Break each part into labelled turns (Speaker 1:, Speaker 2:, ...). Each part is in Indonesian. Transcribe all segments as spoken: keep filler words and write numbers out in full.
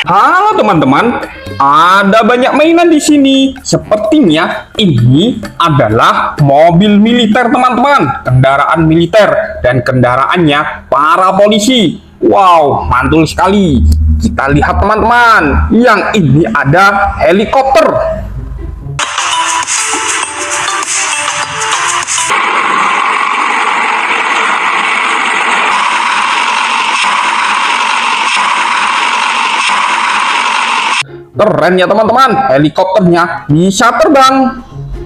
Speaker 1: Halo teman-teman, ada banyak mainan di sini. Sepertinya ini adalah mobil militer teman-teman, kendaraan militer dan kendaraannya para polisi. Wow, mantul sekali. Kita lihat teman-teman, yang ini ada helikopter. Keren ya teman-teman, helikopternya bisa terbang.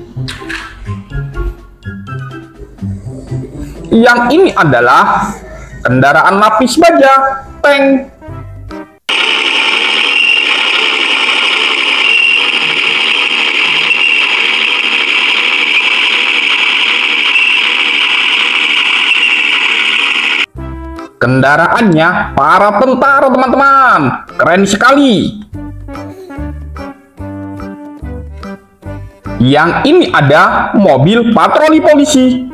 Speaker 1: Yang ini adalah kendaraan lapis baja, tank. Kendaraannya para tentara teman-teman, keren sekali. Yang ini ada mobil patroli polisi.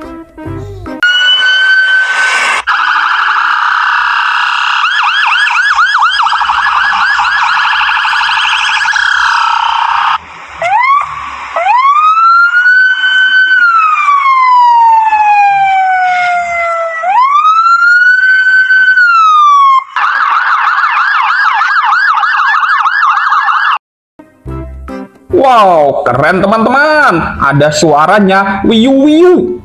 Speaker 1: Wow, keren teman-teman. Ada suaranya wiu-wiu.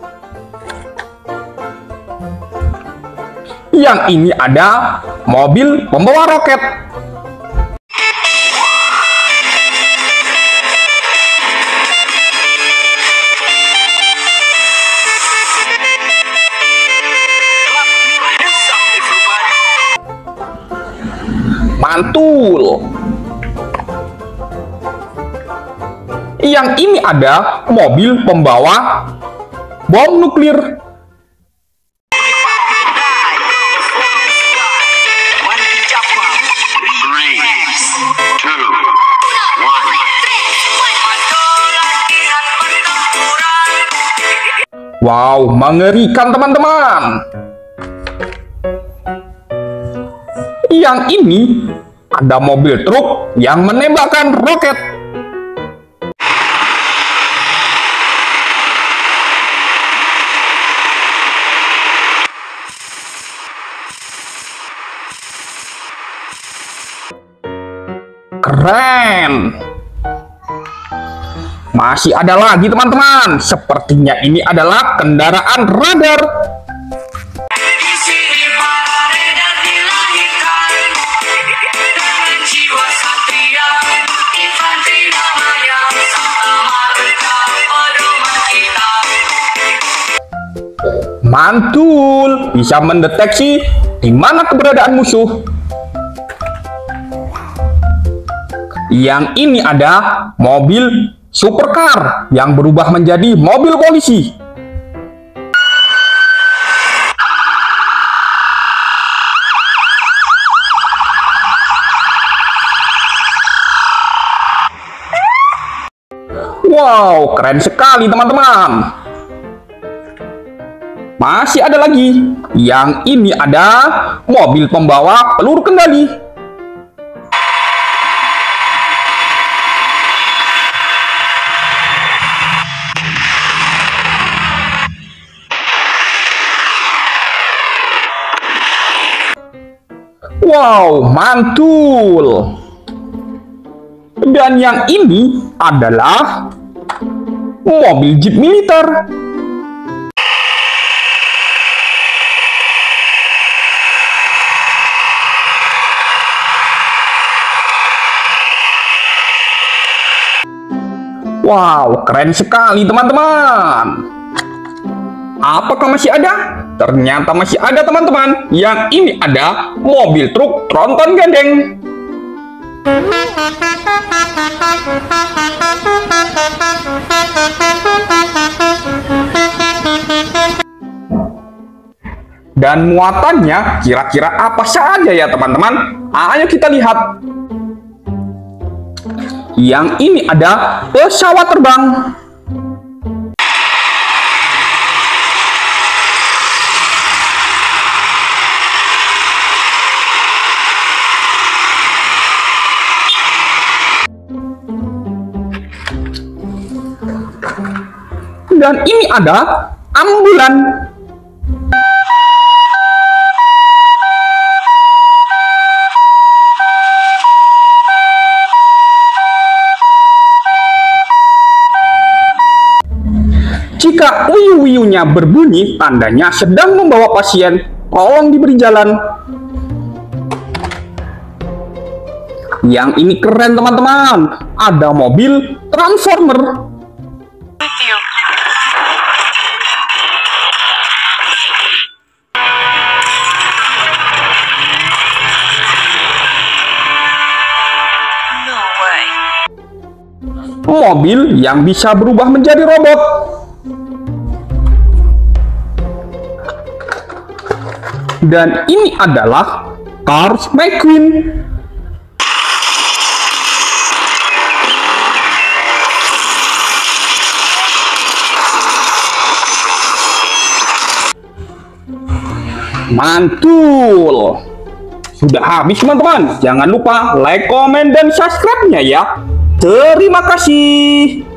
Speaker 1: Yang ini ada mobil pembawa roket. Mantul. Yang ini ada mobil pembawa bom nuklir. Wow, mengerikan teman-teman. Yang ini ada mobil truk yang menembakkan roket. Keren. Masih ada lagi teman-teman. Sepertinya ini adalah kendaraan radar. Mantul, bisa mendeteksi di mana keberadaan musuh. Yang ini ada mobil supercar yang berubah menjadi mobil polisi. Wow, keren sekali teman-teman. Masih ada lagi. Yang ini ada mobil pembawa peluru kendali. Wow, mantul. Dan yang ini adalah mobil jeep militer. Wow, keren sekali teman-teman. Apakah masih ada? Ternyata masih ada teman-teman. Yang ini ada mobil truk tronton gandeng. Dan muatannya kira-kira apa saja ya teman-teman? Ayo kita lihat. Yang ini ada pesawat terbang. Dan ini ada ambulan. Jika wiu-wiunya berbunyi, tandanya sedang membawa pasien, tolong diberi jalan. Yang ini keren teman-teman, ada mobil Transformer. Mobil yang bisa berubah menjadi robot. Dan ini adalah Cars McQueen. Mantul. Sudah habis teman-teman. Jangan lupa like, komen, dan subscribe-nya ya. Terima kasih.